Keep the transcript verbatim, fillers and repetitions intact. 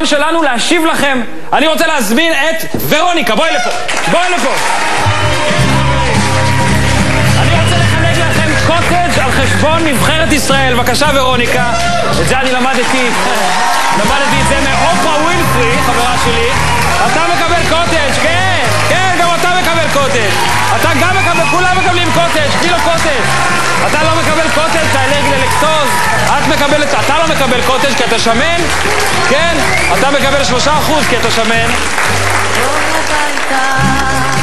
שלנו להשיב לכם. אני רוצה להזמין את ורוניקה, בואי לפה, בואי לפה. אני רוצה לחלק לכם קוטג' על חשבון נבחרת ישראל. בבקשה ורוניקה, את זה אני למדתי, למדתי את זה מאופרה ווינפרי, חברה שלי. אתה מקבל קוטג', כן, כן, גם אתה מקבל קוטג'. אתה גם מקבל, כולם מקבלים קוטג', קילו קוטג'. אתה לא מקבל קוטג', אתה אלרגי ללקטוז. את מקבלת, אתה לא מקבל קוטג' כי אתה שמן, כן? אתה מקבל שלושה אחוז כי אתה שמן.